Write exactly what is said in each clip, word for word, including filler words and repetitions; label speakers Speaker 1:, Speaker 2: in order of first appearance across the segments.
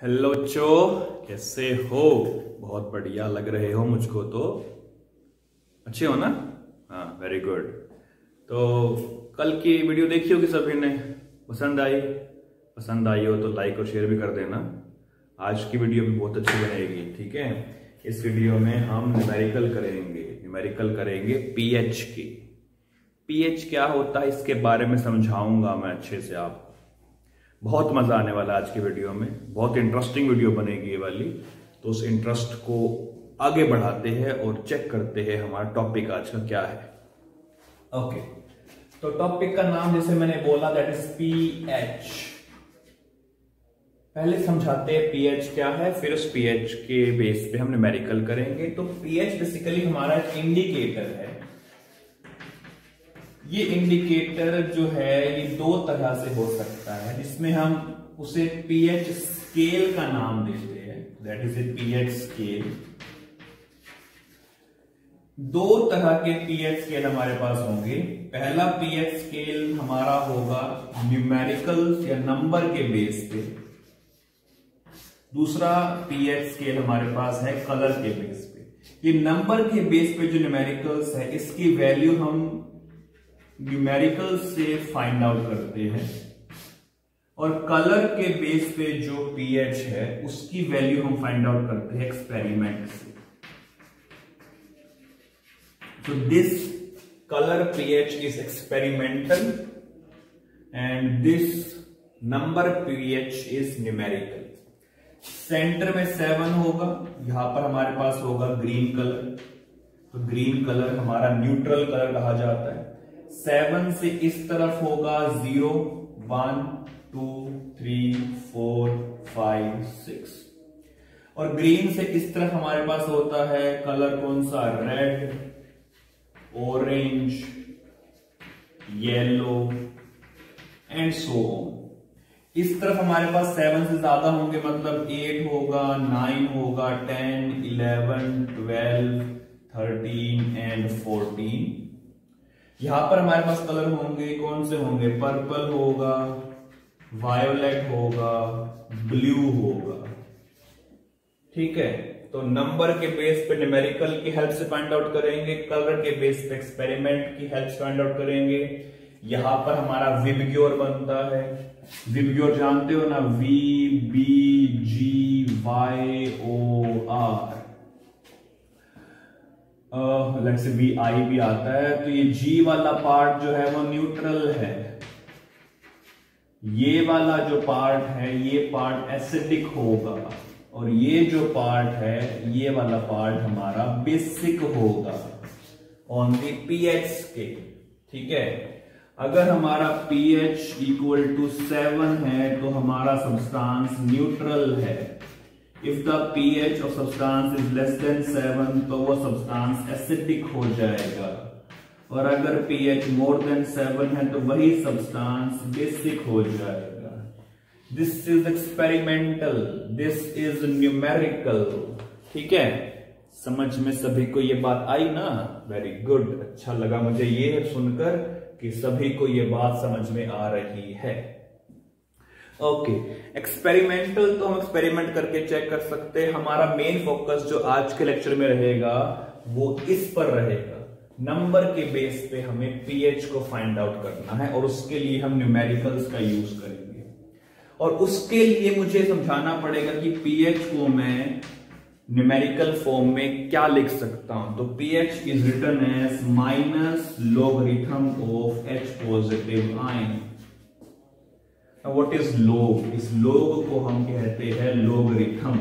Speaker 1: Hello बच्चों, कैसे हो? बहुत बढ़िया लग रहे हो मुझको तो। अच्छे हो ना? हाँ, वेरी गुड। तो कल की वीडियो देखी होगी सभी ने, पसंद आई? पसंद आई हो तो लाइक और शेयर भी कर देना। आज की वीडियो भी बहुत अच्छी बनेगी, ठीक है। इस वीडियो में हम न्यूमेरिकल करेंगे न्यूमेरिकल करेंगे पीएच की। पीएच क्या होता है इसके बारे में समझाऊंगा मैं अच्छे से आपको। बहुत मजा आने वाला आज की वीडियो में, बहुत इंटरेस्टिंग वीडियो बनेगी ये वाली। तो उस इंटरेस्ट को आगे बढ़ाते हैं और चेक करते हैं हमारा टॉपिक आज का क्या है। ओके, तो टॉपिक का नाम जैसे मैंने बोला दैट इज पीएच। पहले समझाते हैं पीएच क्या है, फिर उस पीएच के बेस पे हम न्यूमेरिकल करेंगे। तो पीएच बेसिकली हमारा इंडिकेटर है। ये इंडिकेटर जो है ये दो तरह से हो सकता है, जिसमें हम उसे पीएच स्केल का नाम देते हैं, that is a pH scale. दो तरह के पीएच स्केल हमारे पास होंगे। पहला पीएच स्केल हमारा होगा न्यूमेरिकल या नंबर के बेस पे। दूसरा पीएच स्केल हमारे पास है कलर के बेस पे। ये नंबर के बेस पे जो न्यूमेरिकल्स है इसकी वैल्यू हम न्यूमेरिकल से फाइंड आउट करते हैं, और कलर के बेस पे जो पीएच है उसकी वैल्यू हम फाइंड आउट करते हैं एक्सपेरिमेंट से। So this color pH is experimental and this number pH is numerical. Centre में सेवन होगा, यहां पर हमारे पास होगा ग्रीन कलर। तो ग्रीन कलर हमारा न्यूट्रल कलर कहा जाता है। सेवन से इस तरफ होगा zero, one, two, three, four, five, six. और ग्रीन से इस तरफ हमारे पास होता है कलर कौन सा? Red, orange, yellow and so on. इस तरफ हमारे पास सेवन से ज्यादा होंगे, मतलब एट होगा, नाइन होगा, ten, eleven, twelve, thirteen and fourteen. यहां पर हमारे पास कलर होंगे, कौन से होंगे? पर्पल होगा, वायोलेट होगा, ब्लू होगा, ठीक है। तो नंबर के बेस पे न्यूमेरिकल की हेल्प से फाइंड आउट करेंगे, कलर के बेस पे एक्सपेरिमेंट की हेल्प से फाइंड आउट करेंगे। यहां पर हमारा विबग्योर बनता है। विबग्योर जानते हो ना? V B G Y O R, let's say V I भी आता है। तो ये जी वाला पार्ट जो है वो न्यूट्रल है। ये वाला जो पार्ट है ये पार्ट एसिडिक होगा, और ये जो पार्ट है ये वाला पार्ट हमारा बेसिक होगा ऑन द पीएच स्केल, ठीक है। अगर हमारा पीएच इक्वल टू सेवन है तो हमारा सब्सटेंस न्यूट्रल है। If the pH of substance is less than seven तो वो सब्सटेंस एसिडिक हो जाएगा, और अगर पीएच मोर देन सेवन है तो वही सब्सटेंस बेसिक हो जाएगा। This is experimental, this is numerical, ठीक है। समझ में सभी को ये बात आई ना? वेरी गुड, अच्छा लगा मुझे ये सुनकर कि सभी को ये बात समझ में आ रही है। ओके, एक्सपेरिमेंटल तो हम एक्सपेरिमेंट करके चेक कर सकते हैं। हमारा मेन फोकस जो आज के लेक्चर में रहेगा वो इस पर रहेगा। नंबर के बेस पे हमें पीएच को फाइंड आउट करना है, और उसके लिए हम न्यूमेरिकल्स का यूज करेंगे। और उसके लिए मुझे समझाना पड़ेगा कि पीएच को मैं न्यूमेरिकल फॉर्म में क्या लिख सकता हूं। तो pH is written as minus logarithm of H positive ion. What is log? इस लोग को हम कहते हैं लोगरिथम।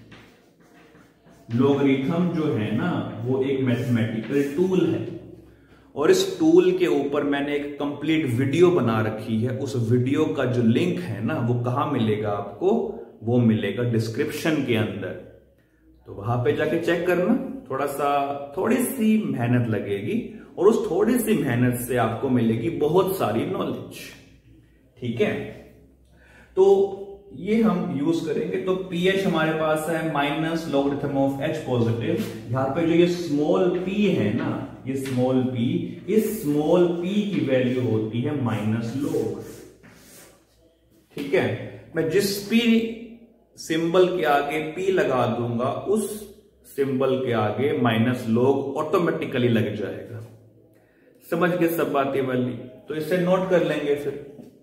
Speaker 1: लोगरिथम जो है ना वो एक मैथमेटिकल टूल है, और इस टूल के ऊपर मैंने एक कंप्लीट वीडियो बना रखी है। उस वीडियो का जो लिंक है ना वो कहां मिलेगा आपको? वो मिलेगा डिस्क्रिप्शन के अंदर। तो वहां पे जाके चेक करना। थोड़ा सा थोड़ी सी मेहनत लगेगी, और उस थोड़ी सी मेहनत से आपको मिलेगी बहुत सारी नॉलेज, ठीक है। तो ये हम यूज करेंगे। तो पीएच हमारे पास है minus logarithm of H positive. यहां पे जो ये स्मॉल पी है ना, ये स्मॉल पी, इस स्मॉल पी की वैल्यू होती है माइनस लोग, ठीक है। मैं जिस भी सिंबल के आगे P लगा दूंगा, उस सिंबल के आगे माइनस लॉग ऑटोमेटिकली लग जाएगा। समझ गए सब बातें वाली? तो इसे नोट कर लेंगे फिर।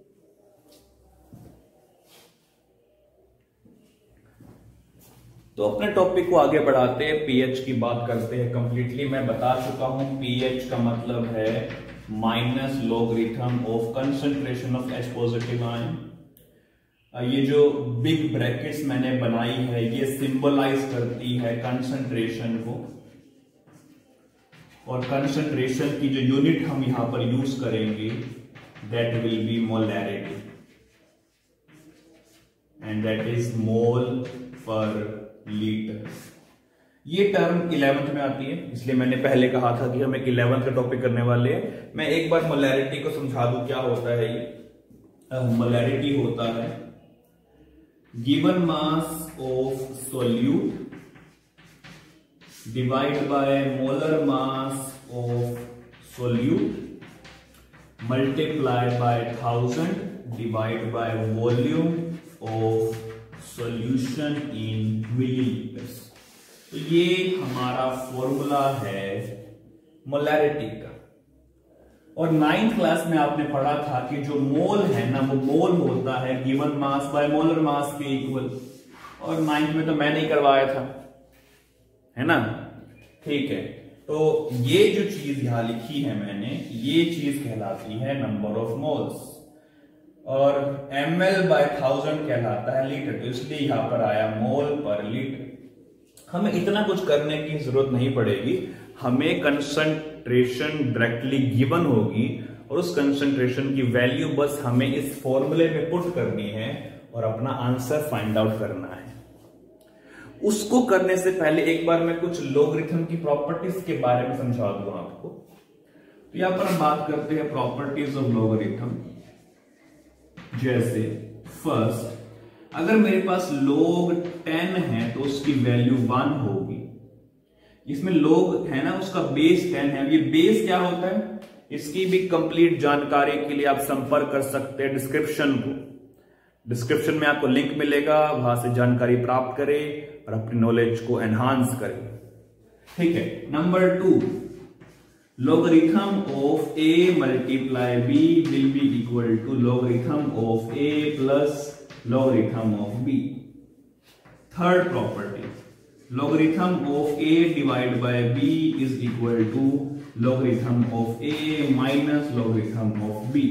Speaker 1: तो अपने टॉपिक को आगे बढ़ाते हैं, पीएच की बात करते हैं कंप्लीटली। मैं बता चुका हूं पीएच का मतलब है minus logarithm of concentration of H positive ion. ये जो बिग ब्रैकेट्स मैंने बनाई है ये सिंबलाइज करती है कंसंट्रेशन को, और कंसंट्रेशन की जो यूनिट हम यहां पर यूज करेंगे that will be molarity, and that is mole per litre. ये टर्म इलेवेंथ में आती है, इसलिए मैंने पहले कहा था कि हम एक इलेवेंथ का टॉपिक करने वाले हैं। मैं एक बार मोलैरिटी को समझा दूं क्या होता है। ये मोलैरिटी होता है given mass of solute divide by molar mass of solute multiply by thousand divide by volume of solution in millilitres. तो ये हमारा फॉर्मूला है मोलैरिटी का। और नाइन्थ क्लास में आपने पढ़ा था कि जो मोल है ना वो मोल होता है given mass by molar mass के इक्वल, और नाइन्थ में तो मैं नहीं करवाया था, है ना? ठीक है, तो ये जो चीज यहां लिखी है मैंने, ये चीज कहलाती है नंबर ऑफ मोल्स, और एम एल बाय थाउजेंड कहलाता है लीटर। तो इसलिए यहां पर आया मोल पर लीटर। हमें इतना कुछ करने की जरूरत नहीं पड़ेगी, हमें कंसंट्रेशन डायरेक्टली गिवन होगी और उस कंसंट्रेशन की वैल्यू बस हमें इस फॉर्मूले में पुट करनी है और अपना आंसर फाइंड आउट करना है। उसको करने से पहले एक बार मैं कुछ लॉगरिथम की प्रॉपर्टीज के बारे में समझा दूं आपको। तो यहां पर हम बात करते हैं प्रॉपर्टीज ऑफ लॉगरिथम। जैसे फर्स्ट, अगर मेरे पास log टेन है तो उसकी वैल्यू वन होगी। इसमें log है ना, उसका बेस टेन है। ये बेस क्या होता है, इसकी भी कंप्लीट जानकारी के लिए आप संपर्क कर सकते हैं डिस्क्रिप्शन को। डिस्क्रिप्शन में आपको लिंक मिलेगा, वहां से जानकारी प्राप्त करें और अपनी नॉलेज को एनहांस करें। ठीक है। Number two, logarithm of a multiply b will be equal to logarithm of a plus logarithm of b. Third property, logarithm of a divided by b is equal to logarithm of a minus logarithm of b.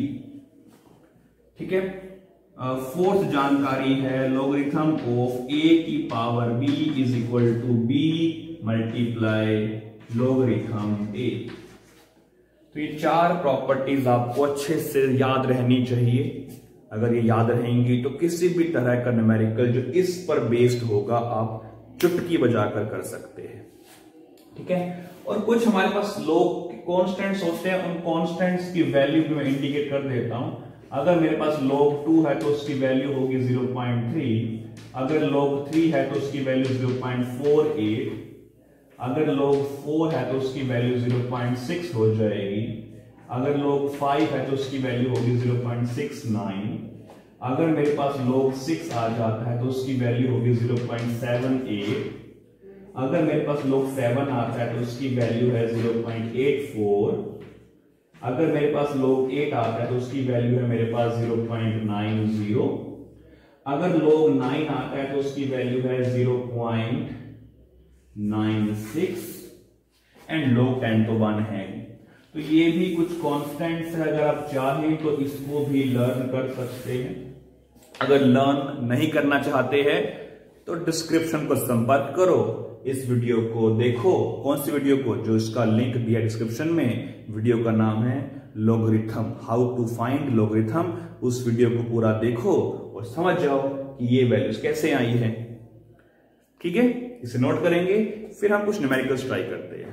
Speaker 1: ठीक है। Fourth uh, जानकारी है logarithm of a की power b is equal to b multiply logarithm a. तो ये चार properties आपको अच्छे से याद रहनी चाहिए। अगर ये याद रहेंगी तो किसी भी तरह का न्यूमेरिकल जो इस पर बेस्ड होगा आप चुटकी बजाकर कर सकते हैं। ठीक है। और कुछ हमारे पास लोग कांस्टेंट्स होते हैं, उन कांस्टेंट्स की वैल्यू भी मैं इंडिकेट कर देता हूं। अगर मेरे पास log टू है तो उसकी वैल्यू होगी ज़ीरो पॉइंट थ्री, अगर log थ्री है तो उसकी value zero point four eight, अगर log फोर है तो उसकी वैल्यू ज़ीरो पॉइंट सिक्स हो जाएगी, अगर log फाइव है तो उसकी वैल्यू होगी ज़ीरो पॉइंट सिक्स नाइन, अगर मेरे पास log सिक्स आ जाता है तो उसकी वैल्यू होगी ज़ीरो पॉइंट सेवन एट, अगर मेरे पास log सेवन आता है तो उसकी वैल्यू है ज़ीरो पॉइंट एट फोर, अगर मेरे पास log एट आता है तो उसकी वैल्यू है मेरे पास ज़ीरो पॉइंट नाइन ज़ीरो, अगर log नाइन आता है तो उसकी वैल्यू है zero point nine six, and log ten तो वन है। तो ये भी कुछ कॉन्स्टेंट्स है, अगर आप चाहें तो इसको भी लर्न कर सकते हैं। अगर लर्न नहीं करना चाहते हैं तो डिस्क्रिप्शन को संपर्क करो, इस वीडियो को देखो। कौन सी वीडियो को? जो इसका लिंक दिया डिस्क्रिप्शन में। वीडियो का नाम है logarithm, how to find logarithm. उस वीडियो को पूरा देखो और समझ जाओ कि ये वैल्यूज कैसे आई है। ठीक है, इसे नोट करेंगे, फिर हम कुछ न्यूमेरिकल्स ट्राई करते हैं।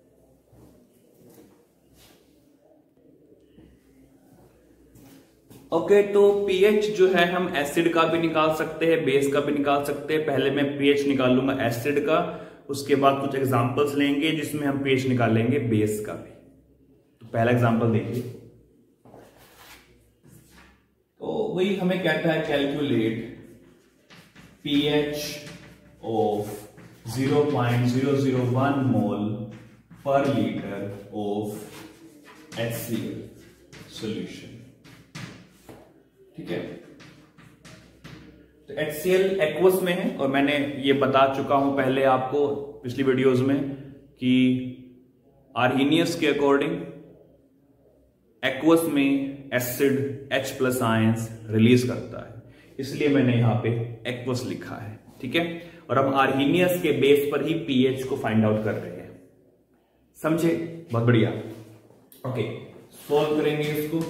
Speaker 1: ओके okay, तो पीएच जो है हम एसिड का भी निकाल सकते हैं, बेस का भी निकाल सकते हैं। पहले मैं पीएच निकालूंगा एसिड का, उसके बाद कुछ एग्जांपल्स लेंगे जिसमें हम पीएच निकालेंगे बेस का भी। तो पहला एग्जांपल देखिए। तो वही हमें कहता है calculate pH of zero point zero zero one mole per liter of H C l solution। ठीक है, तो H C l एक्वस में है, और मैंने ये बता चुका हूं पहले आपको पिछली वीडियोस में कि आर्हीनियस के अकॉर्डिंग एक्वस में acid H plus ions release करता है, इसलिए मैंने यहां पे एक्वस लिखा है। ठीक है, और हम आर्हीनियस के बेस पर ही पीएच को फाइंड आउट कर रहे हैं, समझे? बहुत बढ़िया। ओके, सॉल्व करेंगे इसको।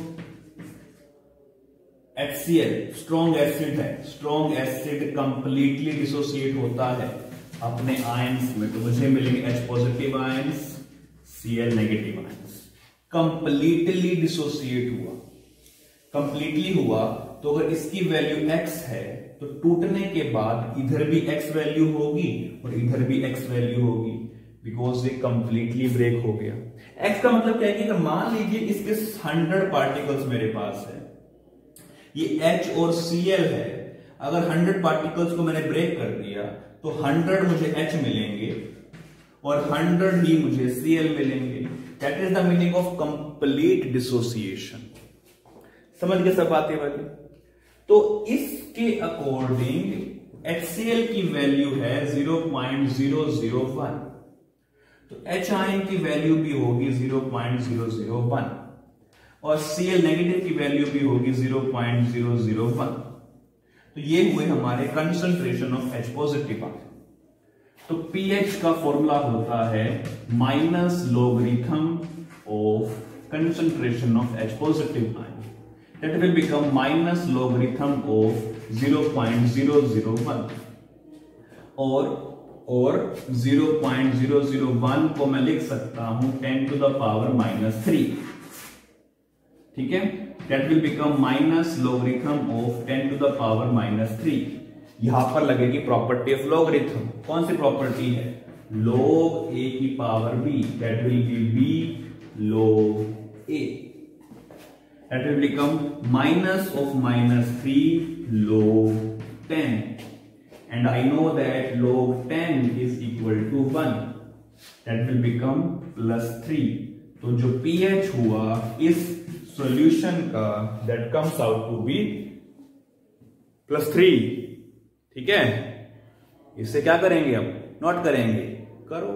Speaker 1: H C l strong acid है, स्ट्रॉन्ग एसिड कंप्लीटली डिसोसिएट होता है अपने आयंस में, तो मुझे मिलेंगे H positive ions, Cl negative ions. Completely dissociate हुआ, कंप्लीटली हुआ तो अगर इसकी वैल्यू x है तो टूटने के बाद इधर भी x वैल्यू होगी और इधर भी x वैल्यू होगी, बिकॉज ये कंप्लीटली ब्रेक हो गया। x का मतलब क्या है कि अगर मान लीजिए इसके हंड्रेड पार्टिकल्स मेरे पास है, ये H और Cl है, अगर हंड्रेड पार्टिकल्स को मैंने ब्रेक कर दिया तो हंड्रेड मुझे H मिलेंगे और हंड्रेड ही मुझे Cl मिलेंगे। That is the meaning of complete dissociation. समझ गए सब बातें वाली? तो इसके अकॉर्डिंग H C l की वैल्यू है zero point zero zero one, तो H आयन की वैल्यू भी होगी zero point zero zero one और Cl नेगेटिव की वैल्यू भी होगी zero point zero zero one। तो ये हुए हमारे concentration of H positive ion. तो pH का फॉर्मूला होता है minus logarithm of concentration of H positive ion, that will become minus logarithm of zero point zero zero one, और और zero point zero zero one को मैं लिख सकता हूं ten to the power minus three। ठीक है, that will become minus logarithm of ten to the power minus three। यहां पर लगेगी प्रॉपर्टी ऑफ लोगरिथम। कौन सी प्रॉपर्टी है? log a की power b, that will be b log a, that will become minus of minus three log ten, and I know that log ten is equal to one, that will become plus three। तो जो pH हुआ इस solution का that comes out to be plus three। ठीक है, इससे क्या करेंगे? अब नोट करेंगे, करो।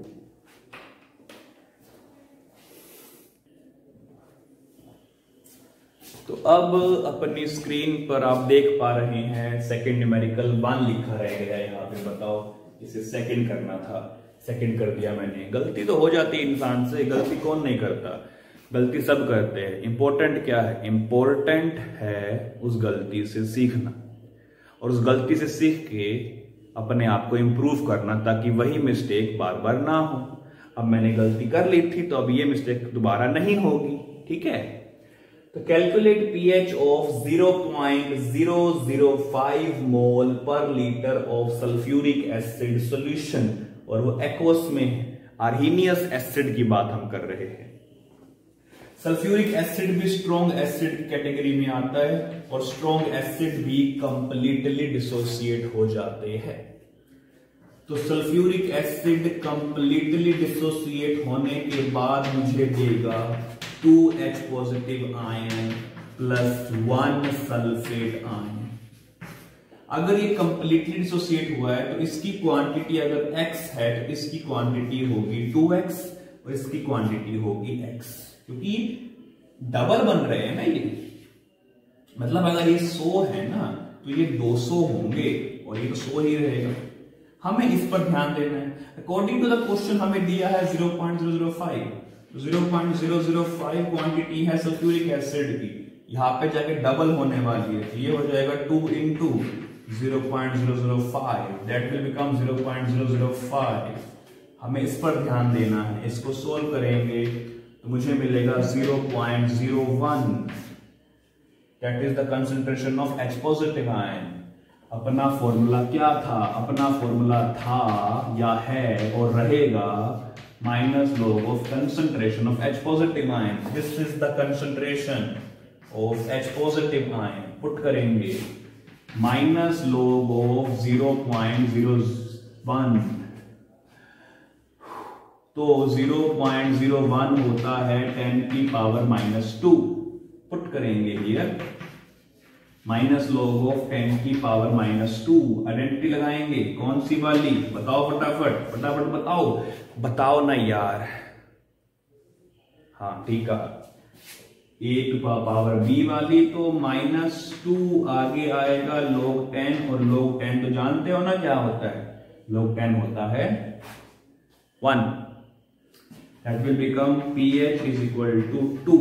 Speaker 1: तो अब अपनी स्क्रीन पर आप देख पा रहे हैं सेकंड न्यूमेरिकल वन लिखा रह गया यहाँ पे। बताओ, इसे सेकंड करना था, सेकंड कर दिया मैंने। गलती तो हो जाती है इंसान से, गलती कौन नहीं करता? गलती सब करते हैं। इंपॉर्टेंट क्या है? इंपॉर्टेंट है उस गलती से सीखना और उस गलती से सीख के अपने आप को इंप्रूव करना, ताकि वही मिस्टेक बार बार ना हो। अब मैंने गलती कर ली थी तो अब ये मिस्टेक दोबारा नहीं होगी। ठीक है, तो calculate pH of zero point zero zero five mole per litre of sulphuric acid solution, और वो एक्वस में है। आर्हीनियस एसिड की बात हम कर रहे हैं। सल्फ्यूरिक एसिड भी स्ट्रॉन्ग एसिड कैटेगरी में आता है और स्ट्रॉन्ग एसिड भी कंप्लीटली डिसोसिएट हो जाते हैं। तो सल्फ्यूरिक एसिड कंप्लीटली डिसोसिएट होने के बाद मुझे देगा two H positive ion plus one sulphate ion. अगर ये कंप्लीटली डिसोसिएट हुआ है तो इसकी क्वांटिटी अगर X है तो इसकी क्वांटिटी होगी टू एक्स और इसकी क्वांटिटी होगी X, क्योंकि डबल बन रहे हैं ना ये। मतलब अगर ये सौ है ना तो ये दो सौ होंगे और ये तो सौ ही रहेगा। हमें इस पर ध्यान देना है। अकॉर्डिंग टू द क्वेश्चन हमें दिया है zero point zero zero five, zero point zero zero five quantity है सल्फ्यूरिक एसिड की, यहां पे जाके डबल होने वाली है, तो ये हो जाएगा two into zero point zero zero five, that will become zero point zero zero five। हमें इस पर ध्यान देना है। इसको सोल्व करेंगे तो मुझे मिलेगा zero point zero one, that is the concentration of H positive ion. अपना फॉर्मूला क्या था? अपना फॉर्मूला था या है और रहेगा minus log of concentration of H positive ion. This is the concentration of H positive ion. Put करेंगे minus log of zero point zero one, तो जीरो पॉइंट जीरो वन होता है टेन की पावर माइनस टू। पुट करेंगे here minus log of ten की power minus to. Identity लगाएंगे, कौन सी वाली बताओ, फटाफट फटाफट बताओ, बताओ ना यार। हाँ ठीक है, एक पावर बी वाली, तो माइनस टू आगे आएगा लॉग टेन, और लॉग टेन तो जानते हो ना क्या होता है, लॉग टेन होता है one. That will become pH is equal to two.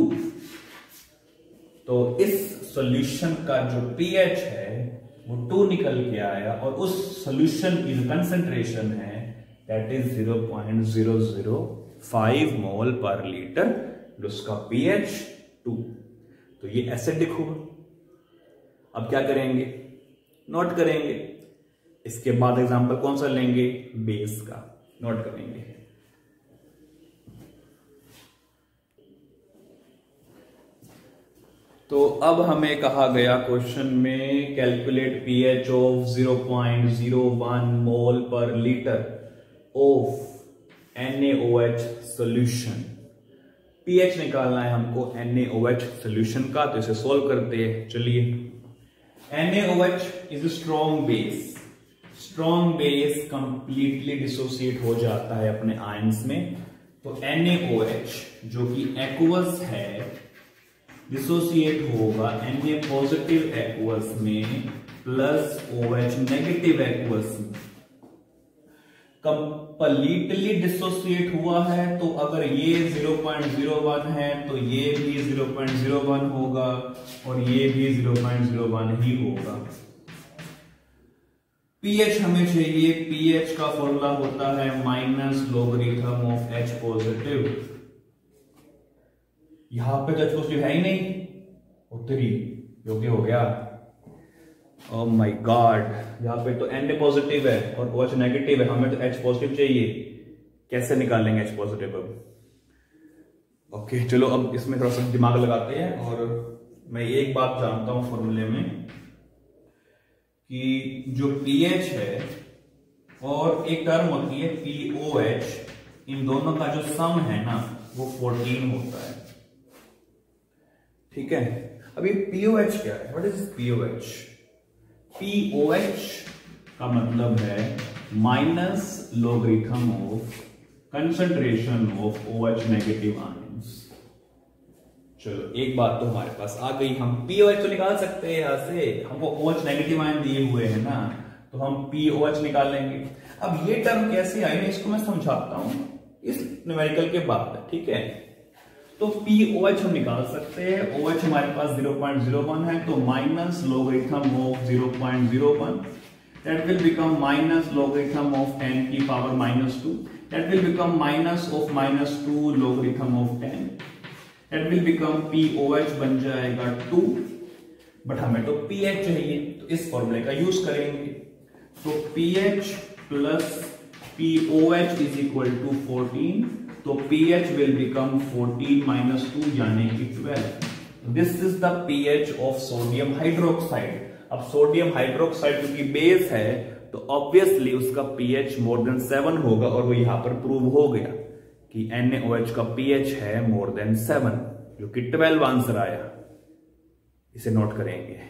Speaker 1: तो इस सॉल्यूशन का जो pH है वो टू निकल के आया, और उस सॉल्यूशन की जो कंसेंट्रेशन है that is zero point zero zero five mole per litre, उसका pH टू। तो ये एसिडिक होगा। अब क्या करेंगे, नोट करेंगे। इसके बाद एग्जांपल कौन सा लेंगे, बेस का, नोट करेंगे। तो अब हमें कहा गया क्वेश्चन में calculate pH of zero point zero one mole per litre of NaOH solution. pH निकालना है हमको NaOH सॉल्यूशन का, तो इसे सॉल्व करते हैं। चलिए, NaOH is a strong base. Strong base completely dissociate हो जाता है अपने आयंस में। तो NaOH जो कि एक्वस है डिसोसिएट होगा Na पॉजिटिव एक्वस में प्लस OH नेगेटिव एक्वस में। कंप्लीटली डिसोसिएट हुआ है, तो अगर ये जीरो पॉइंट जीरो वन है तो ये भी जीरो पॉइंट जीरो वन होगा, और ये भी जीरो पॉइंट जीरो वन ही होगा। pH हमें चाहिए, pH का फॉर्मूला होता है minus logarithm of H positive. यहां पे तो H पॉजिटिव है ही नहीं, उत्तरी योग्य हो गया। ओह माय गॉड, यहाँ पे तो Na पॉजिटिव है और OH नेगेटिव है, हमें तो H पॉजिटिव चाहिए। कैसे निकालेंगे H पॉजिटिव अब? ओके चलो, अब इसमें थोड़ा सा दिमाग लगाते हैं। और मैं एक बात जानता हूं फॉर्मूले में कि जो pH है और एक टर्म होती है pOH, इन दोनों का जो सम है ना वो फोर्टीन होता है। ठीक है, अभी pOH क्या है? What is pOH? pOH का मतलब है minus logarithm of concentration of OH negative ions. चलो एक बात तो हमारे पास आ गई, हम pOH तो निकाल सकते हैं यहां से, हमको OH नेगेटिव आयन दिए हुए हैं ना, तो हम pOH निकाल लेंगे। अब ये टर्म कैसे आई ना, इसको मैं समझाता हूं इस न्यूमेरिकल के बाद। ठीक है, तो pOH हम निकाल सकते हैं। OH हमारे पास जीरो पॉइंट जीरो वन है, तो minus logarithm of zero point zero one, that will become minus logarithm of ten की power minus two, that will become minus of minus two logarithm of ten, that will become pOH बन जाएगा to. But हमें तो pH चाहिए, तो इस फॉर्मूले का यूज करेंगे। तो pH plus pOH is equal to fourteen, तो pH will become fourteen minus two यानी कि twelve. This is the pH of sodium hydroxide। अब सोडियम हाइड्रोक्साइड क्योंकि बेस है तो ऑब्वियसली उसका pH मोर देन सेवन होगा, और वो यहां पर प्रूव हो गया कि NaOH का pH है मोर देन सेवन, जो कि ट्वेल्व आंसर आया। इसे नोट करेंगे।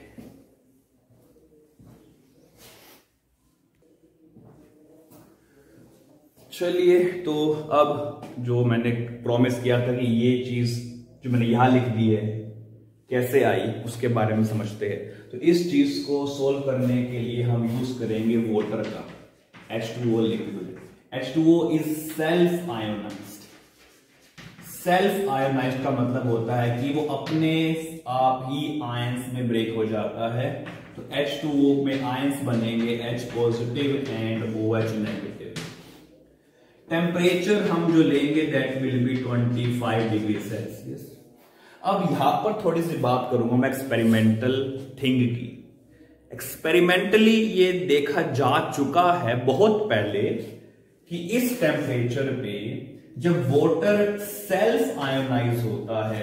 Speaker 1: चलिए, तो अब जो मैंने प्रॉमिस किया था कि ये चीज जो मैंने यहां लिख दी है कैसे आई उसके बारे में समझते हैं। तो इस चीज को सोल्व करने के लिए हम यूज करेंगे वाटर का H two O liquid. H two O is self ionized. Self ionized का मतलब होता है कि वो अपने आप ही आयंस में ब्रेक हो जाता है। तो एच टू ओ में आयंस बनेंगे H positive and OH negative. Temperature हम जो लेंगे that will be twenty five degree Celsius. अब यहां पर थोड़ी सी बात करूंगा मैं एक्सपेरिमेंटल थिंग की। एक्सपेरिमेंटली ये देखा जा चुका है बहुत पहले कि इस टेम्परेचर पे जब वाटर सेल्फ आयोनाइज होता है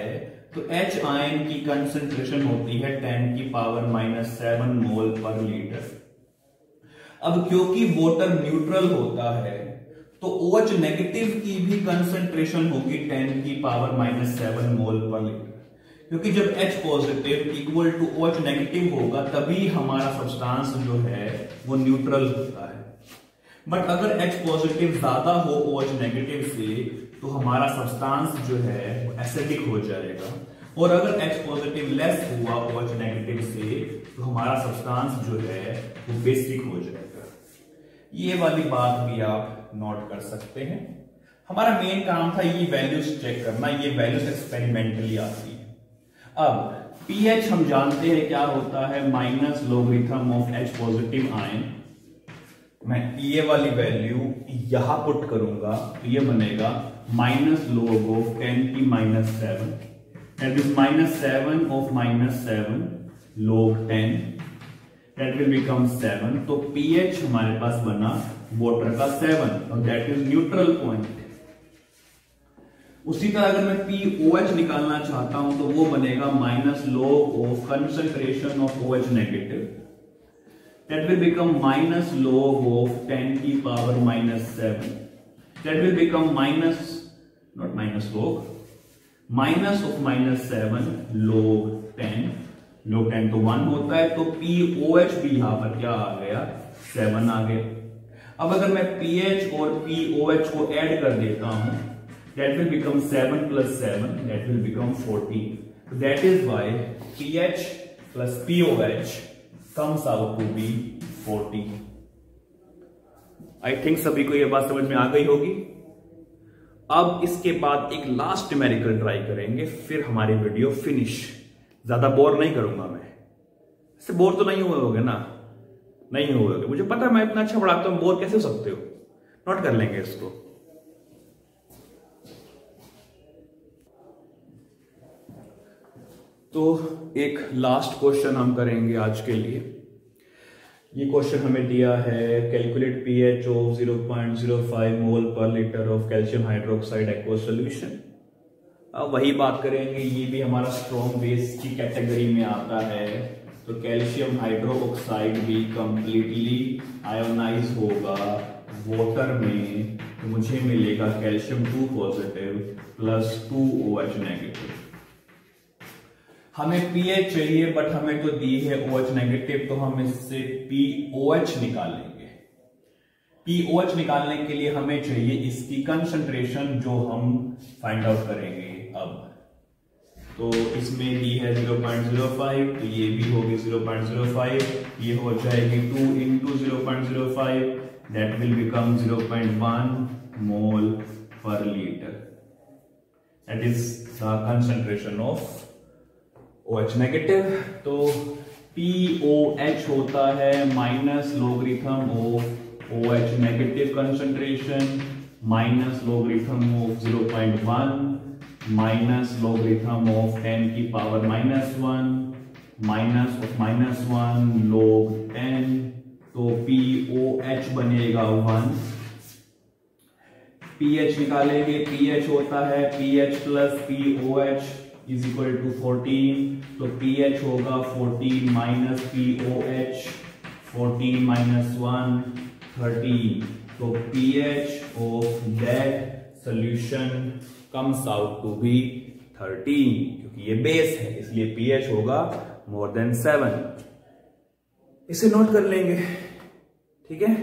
Speaker 1: तो H आयन की कंसंट्रेशन होती है टेन की पावर माइनस सेवन मोल पर लीटर। अब क्योंकि वाटर न्यूट्रल होता है तो OH नेगेटिव की भी कंसंट्रेशन होगी टेन की पावर माइनस सेवन मोल पर लीटर, क्योंकि जब H positive equal to OH negative होगा तभी हमारा सब्सटेंस जो है वो न्यूट्रल होता है। बट अगर H पॉजिटिव ज्यादा हो OH नेगेटिव से तो हमारा सब्सटेंस जो है वो एसिडिक हो जाएगा, और अगर H पॉजिटिव लेस हुआ OH नेगेटिव से तो हमारा सब्सटेंस जो है वो बेसिक हो जाएगा। ये वाली बात भी आप नोट कर सकते हैं। हमारा मेन काम था ये वैल्यूज चेक करना, ये वैल्यूज एक्सपेरिमेंटली आती है। अब pH हम जानते हैं क्या होता है, minus logarithm of H positive ion. मैं ये वाली वैल्यू यहां पुट करूंगा तो ये बनेगा माइनस लोग ऑफ टेन की minus seven, that is minus seven of minus seven log ten, that will become seven. तो pH हमारे पास बना वाटर का सेवन और दैट इज न्यूट्रल पॉइंट। उसी तरह अगर मैं पीओएच निकालना चाहता हूं तो वो बनेगा minus log of concentration of OH negative, that will become minus log of ten की power minus seven, that will become minus, not minus log, minus of minus seven log ten, log ten तो one होता है तो pOH भी यहां पर क्या आ गया, सेवन आ गया। अब अगर मैं pH और pOH को ऐड कर देता हूं, that will become seven plus seven, that will become fourteen, so that is why pH plus pOH comes out to be fourteen. I think सभी को यह बात समझ में आ गई होगी। अब इसके बाद एक लास्ट न्यूमेरिकल ट्राई करेंगे, फिर हमारी वीडियो फिनिश। ज्यादा बोर नहीं करूंगा मैं, इससे बोर तो नहीं हुए होगे ना, नहीं हुए, मुझे पता है मैं इतना अच्छा पढ़ाता हूं, बोर कैसे हो सकते हो। नोट कर लेंगे इसको। तो एक लास्ट क्वेश्चन हम करेंगे आज के लिए। ये क्वेश्चन हमें दिया है, calculate pH of zero point zero five mole per litre of calcium hydroxide aqueous solution. अब वही बात करेंगे, ये भी हमारा स्ट्रॉन्ग बेस की कैटेगरी में आता है। तो कैल्शियम हाइड्रोक्साइड भी कंप्लीटली आयोनाइज होगा वाटर में, तो मुझे मिलेगा calcium two positive plus two OH negative. हमें pH चाहिए बट हमें तो दी है OH नेगेटिव, तो हम इससे pOH निकालेंगे। pOH निकालने के लिए हमें चाहिए इसकी कंसंट्रेशन जो हम फाइंड आउट करेंगे अब। तो इसमें दी है ज़ीरो पॉइंट ज़ीरो फाइव, तो ये भी होगी ज़ीरो पॉइंट ज़ीरो फाइव, ये हो जाएगी two into zero point zero five, that will become zero point one mole per litre, that is the concentration of OH negative. तो pOH होता है minus logarithm of OH negative concentration minus logarithm of zero point one minus logarithm of ten की power minus one minus of minus one log ten. तो pOH बनेगा one. pH निकालेंगे, pH होता है pH plus pOH is equal to fourteen, तो pH होगा fourteen minus pOH, fourteen minus one, thirteen. तो pH of that solution comes out to be thirteen, क्योंकि ये बेस है इसलिए pH होगा मोर देन सेवन। इसे नोट कर लेंगे, ठीक है।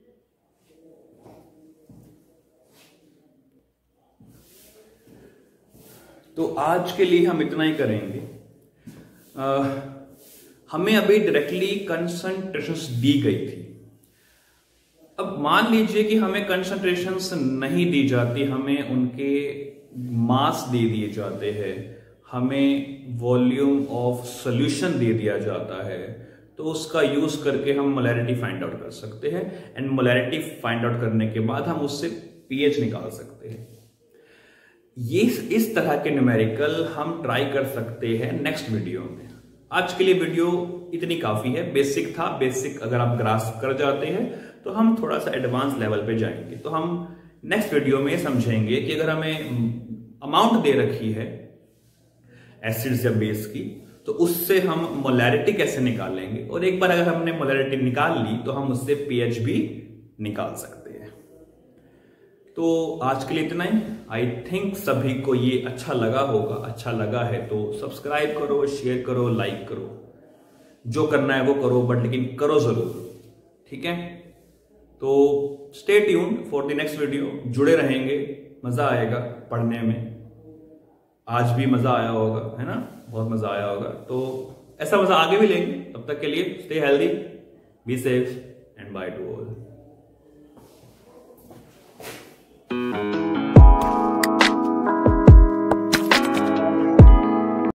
Speaker 1: तो आज के लिए हम इतना ही करेंगे। आ, हमें अभी डायरेक्टली कंसंट्रेशंस दी गई थी। अब मान लीजिए कि हमें कंसंट्रेशंस नहीं दी जाती, हमें उनके मास दे दिए जाते हैं, हमें वॉल्यूम ऑफ सॉल्यूशन दे दिया जाता है, तो उसका यूज करके हम मोलैरिटी फाइंड आउट कर सकते हैं। एंड मोलैरिटी फाइंड आउट करने के बाद हम उससे पीएच निकाल सकते हैं। ये इस तरह के न्यूमेरिकल हम ट्राई कर सकते हैं नेक्स्ट वीडियो में। आज के लिए वीडियो इतनी काफी है, बेसिक था। बेसिक अगर आप ग्रास्प कर जाते हैं तो हम थोड़ा सा एडवांस लेवल पे जाएंगे। तो हम नेक्स्ट वीडियो में समझेंगे कि अगर हमें अमाउंट दे रखी है एसिड्स या बेस की, तो उससे हम मोलैरिटी कैसे निकालेंगे, और एक बार अगर हमने मोलैरिटी निकाल ली तो हम उससे पीएच भी निकाल सकते हैं। तो आज के लिए इतना ही। आई थिंक सभी को ये अच्छा लगा होगा। अच्छा लगा है तो सब्सक्राइब करो, शेयर करो, लाइक करो, जो करना है वो करो, बट लेकिन करो जरूर, ठीक है। तो stay tuned for the next video, जुड़े रहेंगे, मजा आएगा पढ़ने में। आज भी मजा आया होगा, है ना, बहुत मजा आया होगा। तो ऐसा मजा आगे भी लेंगे। तब तक के लिए stay healthy, be safe and bye to all.